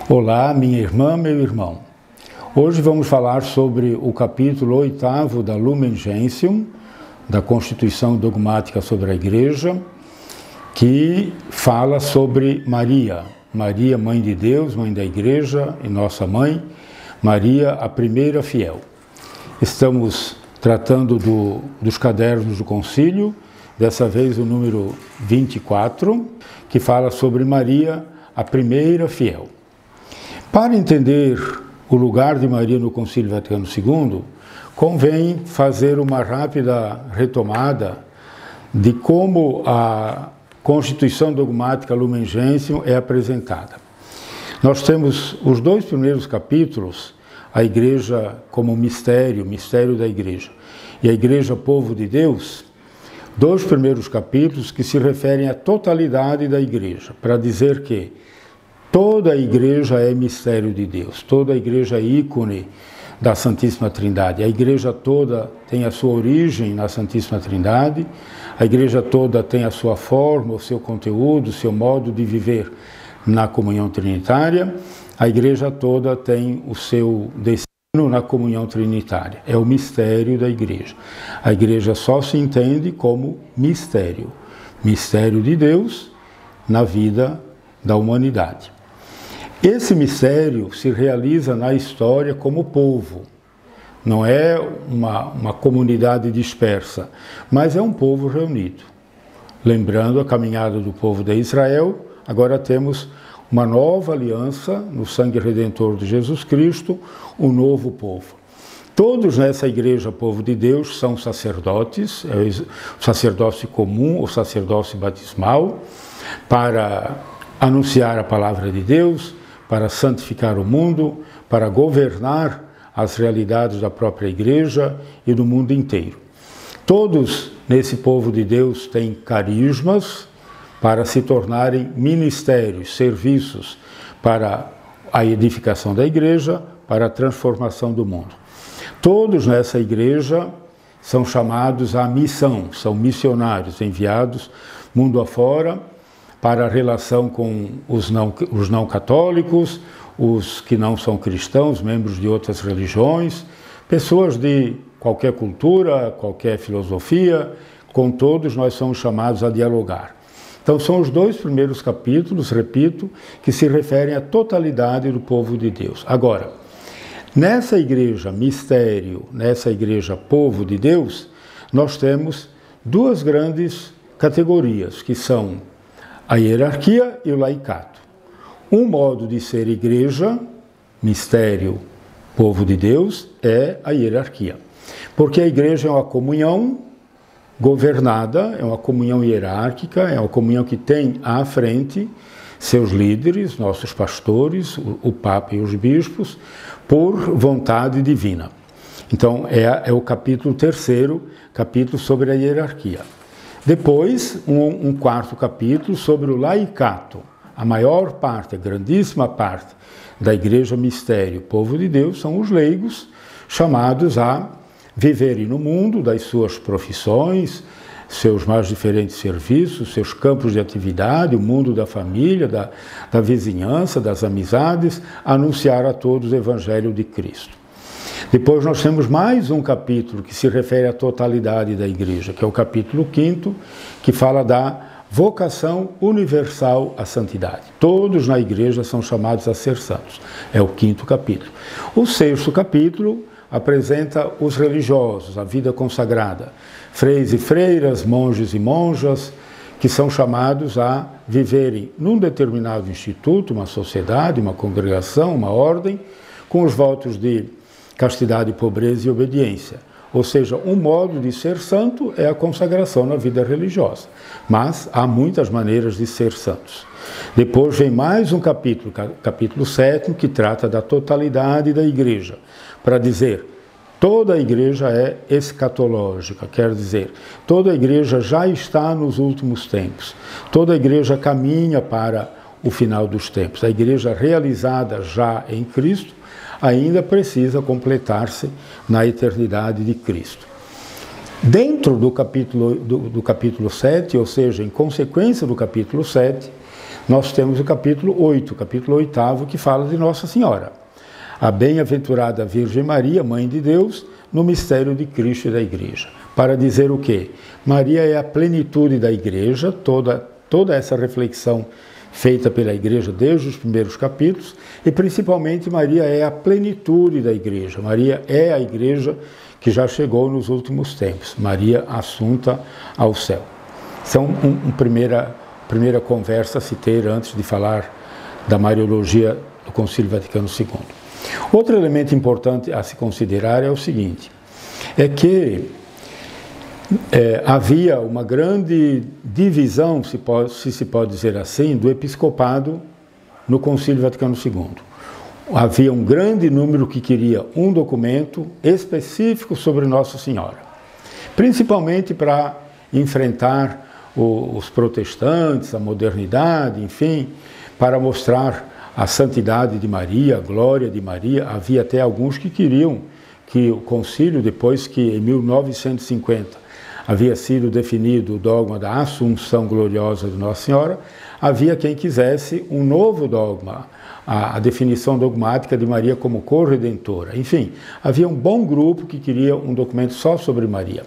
Olá, minha irmã, meu irmão. Hoje vamos falar sobre o capítulo 8º da Lumen Gentium, da Constituição Dogmática sobre a Igreja, que fala sobre Maria. Maria, Mãe de Deus, Mãe da Igreja e nossa Mãe. Maria, a primeira fiel. Estamos tratando dos cadernos do concílio, dessa vez o número 24, que fala sobre Maria, a primeira fiel. Para entender o lugar de Maria no Concílio Vaticano II, convém fazer uma rápida retomada de como a Constituição Dogmática Lumen Gentium é apresentada. Nós temos os dois primeiros capítulos, a Igreja como mistério da Igreja, e a Igreja Povo de Deus, dois primeiros capítulos que se referem à totalidade da Igreja, para dizer que toda a Igreja é mistério de Deus, toda a Igreja é ícone da Santíssima Trindade. A Igreja toda tem a sua origem na Santíssima Trindade, a Igreja toda tem a sua forma, o seu conteúdo, o seu modo de viver na comunhão trinitária, a Igreja toda tem o seu destino na comunhão trinitária. É o mistério da Igreja. A Igreja só se entende como mistério de Deus na vida da humanidade. Esse mistério se realiza na história como povo. Não é uma comunidade dispersa, mas é um povo reunido. Lembrando a caminhada do povo de Israel, agora temos uma nova aliança no sangue redentor de Jesus Cristo, um novo povo. Todos nessa igreja, povo de Deus, são sacerdotes, é o sacerdócio comum, o sacerdócio batismal, para anunciar a palavra de Deus, para santificar o mundo, para governar as realidades da própria igreja e do mundo inteiro. Todos nesse povo de Deus têm carismas para se tornarem ministérios, serviços para a edificação da igreja, para a transformação do mundo. Todos nessa igreja são chamados à missão, são missionários enviados mundo afora, para a relação com os não católicos, os que não são cristãos, membros de outras religiões, pessoas de qualquer cultura, qualquer filosofia, com todos nós somos chamados a dialogar. Então são os dois primeiros capítulos, repito, que se referem à totalidade do povo de Deus. Agora, nessa igreja mistério, nessa igreja povo de Deus, nós temos duas grandes categorias, que são a hierarquia e o laicato. Um modo de ser igreja, mistério, povo de Deus, é a hierarquia. Porque a igreja é uma comunhão governada, é uma comunhão hierárquica, é uma comunhão que tem à frente seus líderes, nossos pastores, o Papa e os bispos, por vontade divina. Então, é o capítulo 3º, capítulo sobre a hierarquia. Depois, um quarto capítulo sobre o laicato. A maior parte, a grandíssima parte da Igreja Mistério, povo de Deus, são os leigos chamados a viverem no mundo das suas profissões, seus mais diferentes serviços, seus campos de atividade, o mundo da família, da vizinhança, das amizades, anunciar a todos o Evangelho de Cristo. Depois nós temos mais um capítulo que se refere à totalidade da igreja, que é o capítulo 5º, que fala da vocação universal à santidade. Todos na igreja são chamados a ser santos. É o 5º capítulo. O 6º capítulo apresenta os religiosos, a vida consagrada, freis e freiras, monges e monjas, que são chamados a viverem num determinado instituto, uma sociedade, uma congregação, uma ordem, com os votos de castidade, pobreza e obediência. Ou seja, um modo de ser santo é a consagração na vida religiosa. Mas há muitas maneiras de ser santos. Depois vem mais um capítulo, capítulo 7º, que trata da totalidade da igreja, para dizer, toda a igreja é escatológica, quer dizer, toda a igreja já está nos últimos tempos. Toda a igreja caminha para o final dos tempos. A igreja realizada já em Cristo ainda precisa completar-se na eternidade de Cristo. Dentro do capítulo 7, ou seja, em consequência do capítulo 7, nós temos o capítulo 8, o capítulo 8º, que fala de Nossa Senhora. A bem-aventurada Virgem Maria, Mãe de Deus, no mistério de Cristo e da Igreja. Para dizer o quê? Maria é a plenitude da Igreja, toda essa reflexão feita pela Igreja desde os primeiros capítulos, e principalmente Maria é a plenitude da Igreja. Maria é a Igreja que já chegou nos últimos tempos. Maria assunta ao céu. Essa é uma primeira conversa a se ter antes de falar da Mariologia do Concílio Vaticano II. Outro elemento importante a se considerar é o seguinte, é que havia uma grande divisão, se pode dizer assim, do episcopado no Concílio Vaticano II. Havia um grande número que queria um documento específico sobre Nossa Senhora, principalmente para enfrentar os protestantes, a modernidade, enfim, para mostrar a santidade de Maria, a glória de Maria. Havia até alguns que queriam que o concílio, depois que em 1950 havia sido definido o dogma da Assunção Gloriosa de Nossa Senhora, havia quem quisesse um novo dogma, a definição dogmática de Maria como corredentora. Enfim, havia um bom grupo que queria um documento só sobre Maria.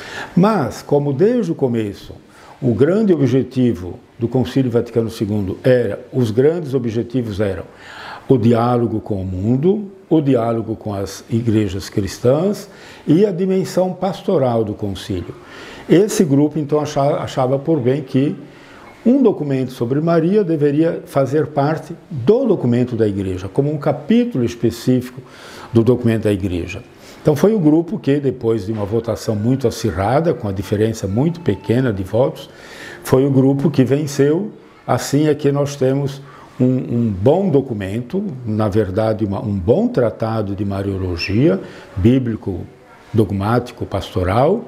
Mas, como desde o começo, o grande objetivo do Concílio Vaticano II os grandes objetivos eram o diálogo com o mundo, o diálogo com as igrejas cristãs e a dimensão pastoral do concílio. Esse grupo, então, achava por bem que um documento sobre Maria deveria fazer parte do documento da Igreja, como um capítulo específico do documento da Igreja. Então foi o grupo que, depois de uma votação muito acirrada, com a diferença muito pequena de votos, foi o grupo que venceu. Assim é que nós temos um bom documento, na verdade um bom tratado de Mariologia, bíblico, dogmático, pastoral,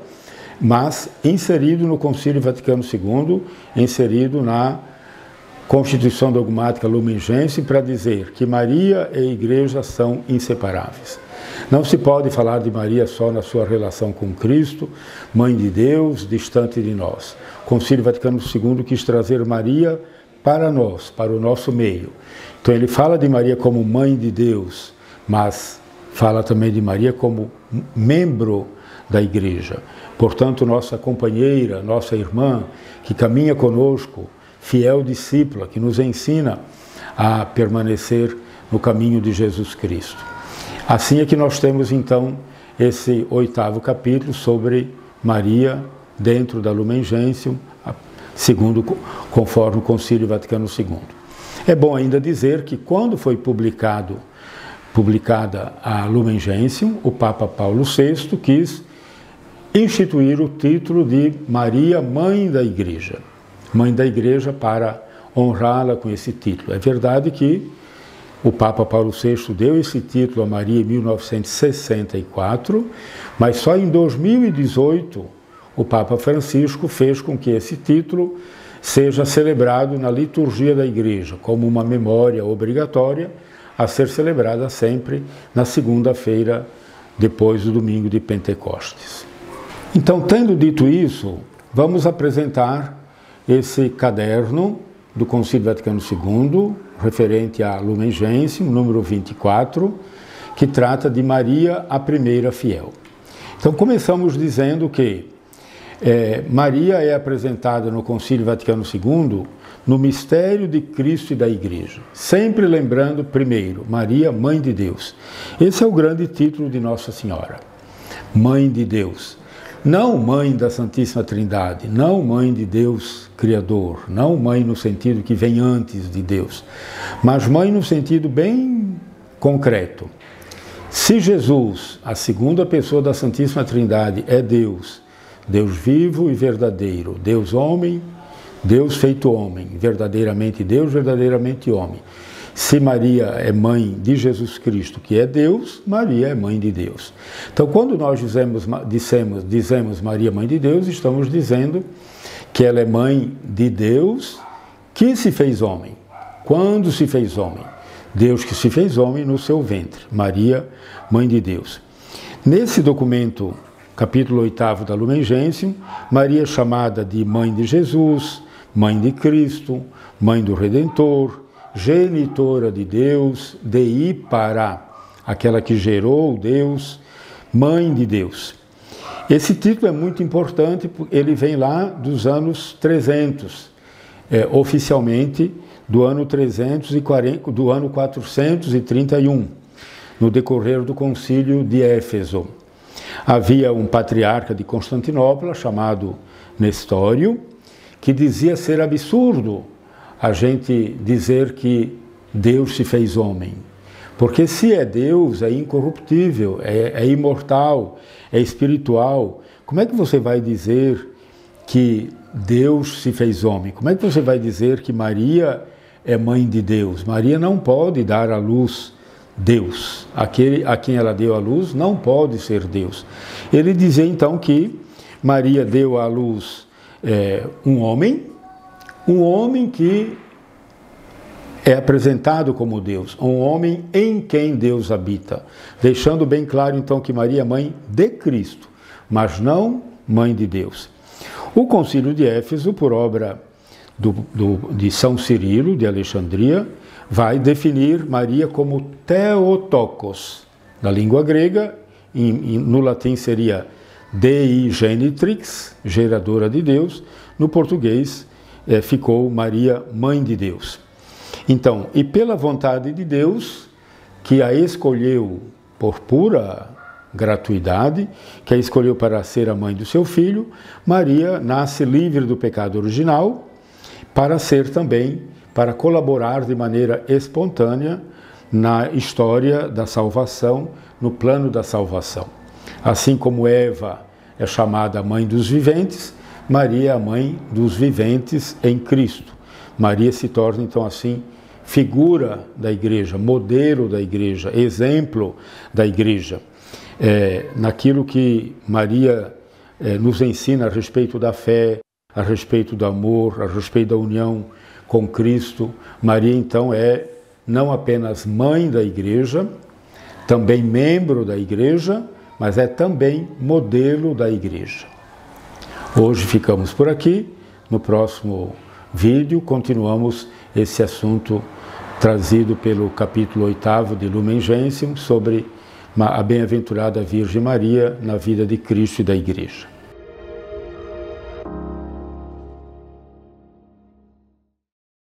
mas inserido no Concílio Vaticano II, inserido na Constituição Dogmática Lumen Gentium, para dizer que Maria e a Igreja são inseparáveis. Não se pode falar de Maria só na sua relação com Cristo, Mãe de Deus, distante de nós. O Concílio Vaticano II quis trazer Maria para nós, para o nosso meio. Então ele fala de Maria como Mãe de Deus, mas fala também de Maria como membro da Igreja. Portanto, nossa companheira, nossa irmã, que caminha conosco, fiel discípula, que nos ensina a permanecer no caminho de Jesus Cristo. Assim é que nós temos, então, esse 8º capítulo sobre Maria dentro da Lumen Gentium, conforme o Concílio Vaticano II. É bom ainda dizer que quando foi publicada a Lumen Gentium, o Papa Paulo VI quis instituir o título de Maria, Mãe da Igreja. Mãe da Igreja, para honrá-la com esse título. É verdade que o Papa Paulo VI deu esse título a Maria em 1964, mas só em 2018 o Papa Francisco fez com que esse título seja celebrado na liturgia da Igreja, como uma memória obrigatória a ser celebrada sempre na segunda-feira, depois do domingo de Pentecostes. Então, tendo dito isso, vamos apresentar esse caderno do Concílio Vaticano II, referente à Lumen Gentium, número 24, que trata de Maria, a primeira fiel. Então, começamos dizendo que Maria é apresentada no Concílio Vaticano II no mistério de Cristo e da Igreja. Sempre lembrando, primeiro, Maria, Mãe de Deus. Esse é o grande título de Nossa Senhora. Mãe de Deus. Não Mãe da Santíssima Trindade, não Mãe de Deus Criador, não Mãe no sentido que vem antes de Deus, mas Mãe no sentido bem concreto. Se Jesus, a segunda pessoa da Santíssima Trindade, é Deus, Deus vivo e verdadeiro, Deus homem, Deus feito homem, verdadeiramente Deus, verdadeiramente homem. Se Maria é mãe de Jesus Cristo, que é Deus, Maria é mãe de Deus. Então, quando nós dizemos Maria, mãe de Deus, estamos dizendo que ela é mãe de Deus que se fez homem. Quando se fez homem? Deus que se fez homem no seu ventre. Maria, mãe de Deus. Nesse documento, capítulo 8º da Lumen Gentium, Maria é chamada de mãe de Jesus, mãe de Cristo, mãe do Redentor, genitora de Deus, Dei para, aquela que gerou Deus, mãe de Deus. Esse título é muito importante, porque ele vem lá dos anos 300, oficialmente do ano 431, no decorrer do concílio de Éfeso. Havia um patriarca de Constantinopla, chamado Nestório, que dizia ser absurdo a gente dizer que Deus se fez homem. Porque se é Deus, é incorruptível, é imortal, é espiritual. Como é que você vai dizer que Deus se fez homem? Como é que você vai dizer que Maria é mãe de Deus? Maria não pode dar à luz Deus. Aquele a quem ela deu à luz não pode ser Deus. Ele dizia então que Maria deu à luz um homem que é apresentado como Deus, um homem em quem Deus habita, deixando bem claro então que Maria é mãe de Cristo, mas não mãe de Deus. O concílio de Éfeso, por obra de São Cirilo de Alexandria, vai definir Maria como Theotokos, na língua grega, no latim seria Dei Genitrix, geradora de Deus, no português ficou Maria, mãe de Deus. Então, e pela vontade de Deus, que a escolheu por pura gratuidade, que a escolheu para ser a mãe do seu filho, Maria nasce livre do pecado original, para colaborar de maneira espontânea na história da salvação, no plano da salvação. Assim como Eva é chamada mãe dos viventes, Maria é a mãe dos viventes em Cristo. Maria se torna, então, assim, figura da igreja, modelo da igreja, exemplo da igreja. Naquilo que Maria nos ensina a respeito da fé, a respeito do amor, a respeito da união com Cristo, Maria, então, é não apenas mãe da igreja, também membro da igreja, mas é também modelo da igreja. Hoje ficamos por aqui. No próximo vídeo continuamos esse assunto trazido pelo capítulo 8º de Lumen Gentium sobre a bem-aventurada Virgem Maria na vida de Cristo e da igreja.